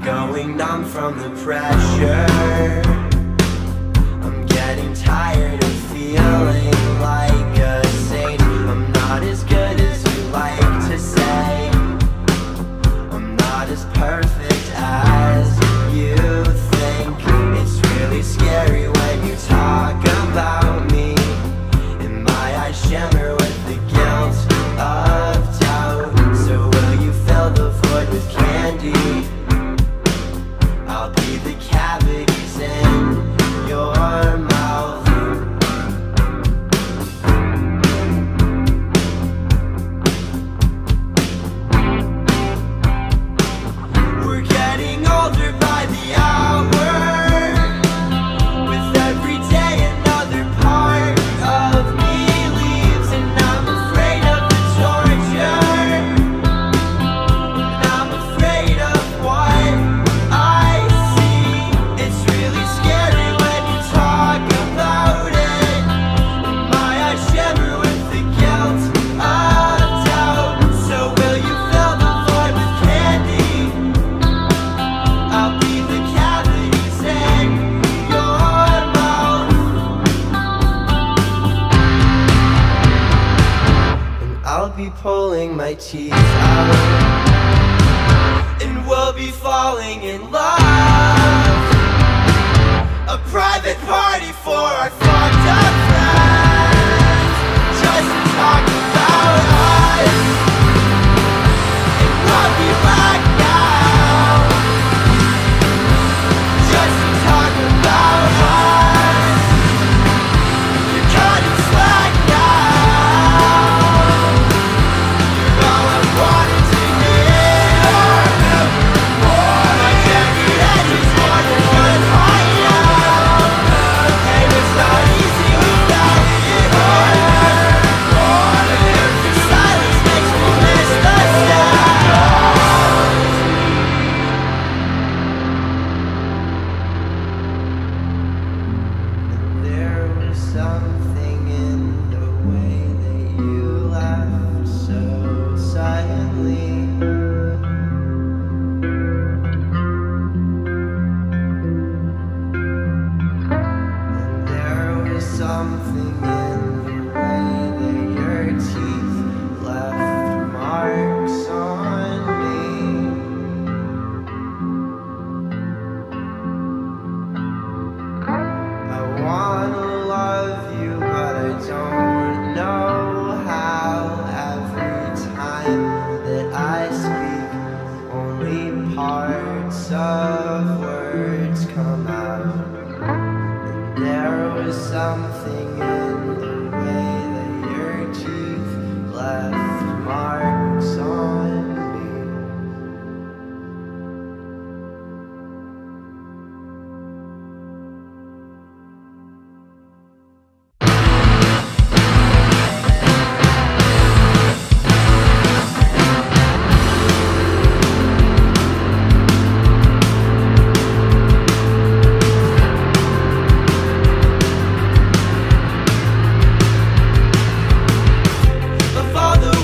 going numb from the pressure. I'm getting tired of feeling like a saint. I'm not as good as you like to say. I'm not as perfect as you think. It's really scary when you talk about me. And my eyes shimmer with the guilt of doubt. So will you fill the void with candy? I'll be the cavities in your mouth. We're getting older by the hour. With every day another part of me leaves, and I'm afraid of the torture. And I'm afraid of what I see. It's really scary when you talk about it. And my eyes shimmer with the guilt of doubt. So will you fill the void with candy? I'll be the cavities in your mouth. And I'll be pulling my teeth out. And we'll be falling in love. A private party for our fucked up friends. Just to talk about us. And we'll be back now. Just to talk about us. You're cutting slack now. You're all I wanted to hear. My jagged edges want a good hideout. And it's not easy without you. Your silence makes me miss the sound. There was something in the way that you left so silently. And there was something in the way that your teeth left marks on me. I wanna love you, but I don't know how. Every time that I speak, only parts of words come out. And there was something in the way that your teeth left marks on me. Of all the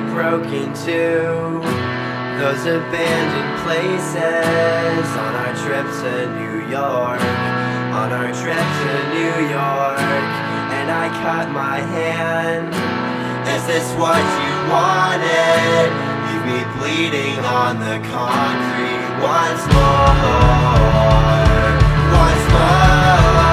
broke into those abandoned places on our trip to New York, on our trip to New York. And I cut my hand. Is this what you wanted? Leave me bleeding on the concrete once more, once more.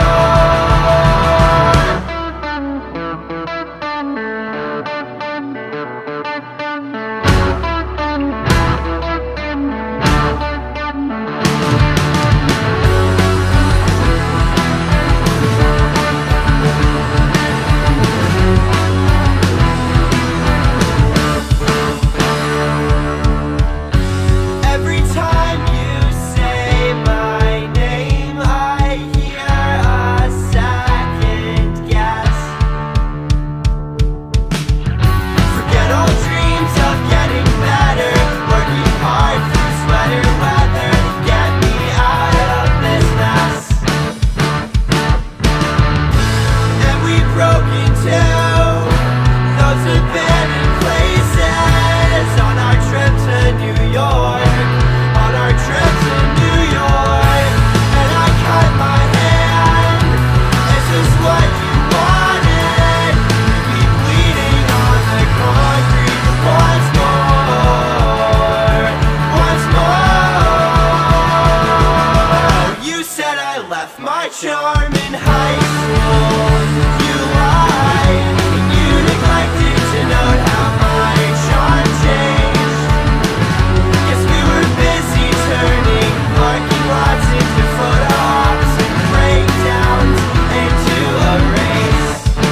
Charm in high school, you lied, and you neglected to note how my charm changed. Guess we were busy turning parking lots into photo ops and breakdowns into a race.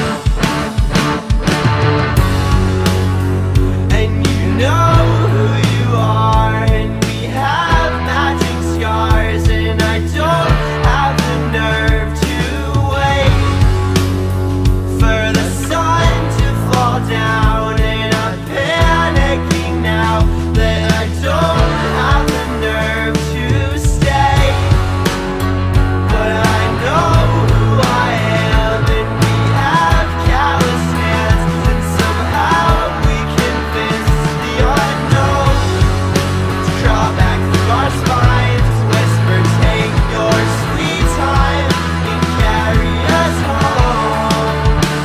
And you know who you are, and we have matching scars, and I don't have the nerve to wait for the sun to fall down. And I'm panicking now that I don't have the nerve to stay. But I know who I am, and we have callous hands, and somehow we convince the unknown to crawl back through our spines, whisper, take your sweet time and carry us home.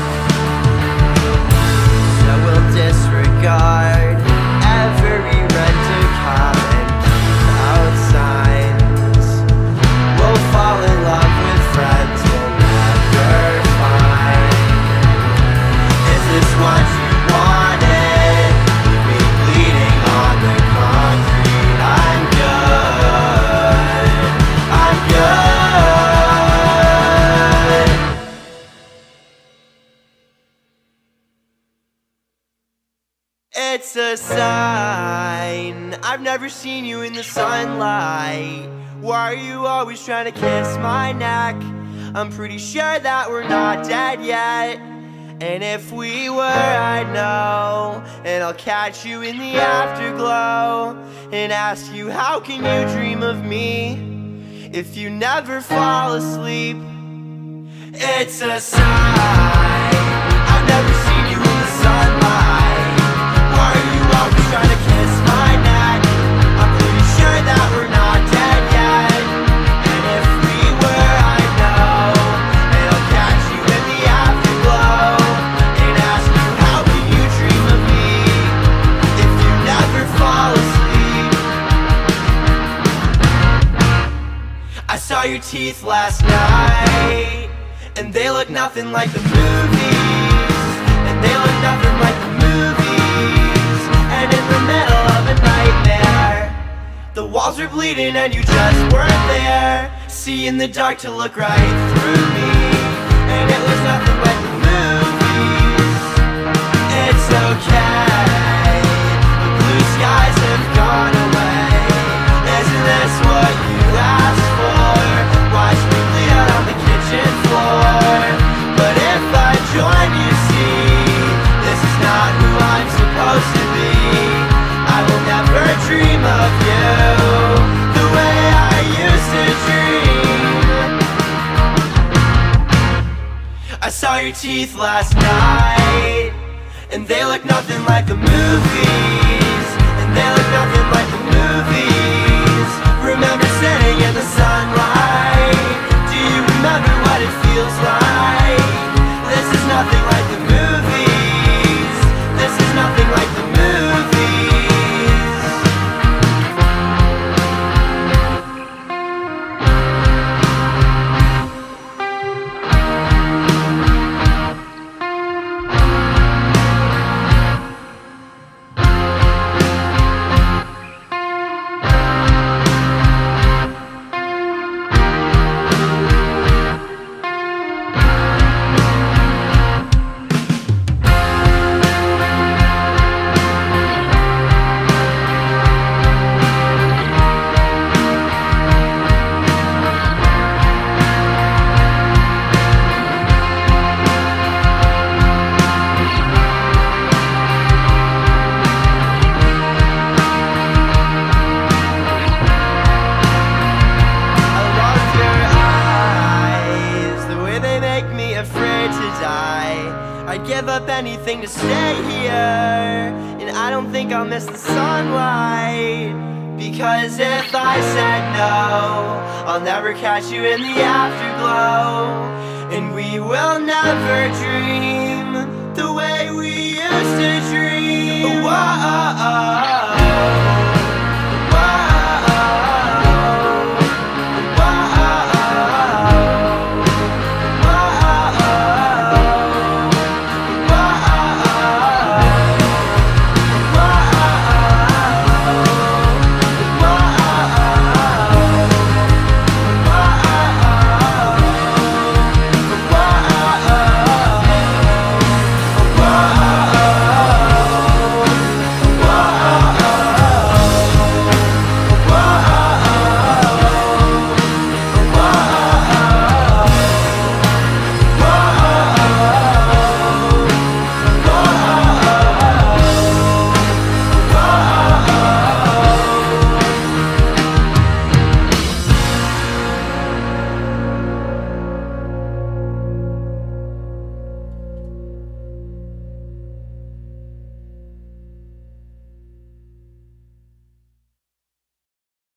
So we'll disregard every rent-a-cop and keep out signs. We'll fall in love with friends we'll never find. Is this what you wanted? Leave me bleeding on the concrete. I'm good, I'm good. It's a sign. I've never seen you in the sunlight. Why are you always trying to kiss my neck? I'm pretty sure that we're not dead yet. And if we were, I'd know. And I'll catch you in the afterglow and ask you, how can you dream of me if you never fall asleep? It's a sign. I've never seen you in the sunlight. Why are you always trying to kiss my neck? I'm pretty sure that we're not dead yet. And if we were, I'd know. And I'll catch you in the afterglow and ask you, how can you dream of me if you never fall asleep? I saw your teeth last night, and they look nothing like the movies, and they look nothing like the movies. And in the middle of a nightmare, the walls were bleeding and you just weren't there. See in the dark to look right through me, and it was nothing like the movies. It's okay, the blue skies have gone away. Isn't this what you asked for? Watch me bleed out on the kitchen floor. But if I join you, see, this is not who I'm supposed to be. I will never dream of you the way I used to dream. I saw your teeth last night, and they look nothing like the movies, and they look nothing like the movies. Remember sitting in the sunlight, do you remember what it feels like? This is nothing like the movies, this is nothing like the movies. I'd give up anything to stay here, and I don't think I'll miss the sunlight. Because if I said no, I'll never catch you in the afterglow, and we will never dream the way we used to dream.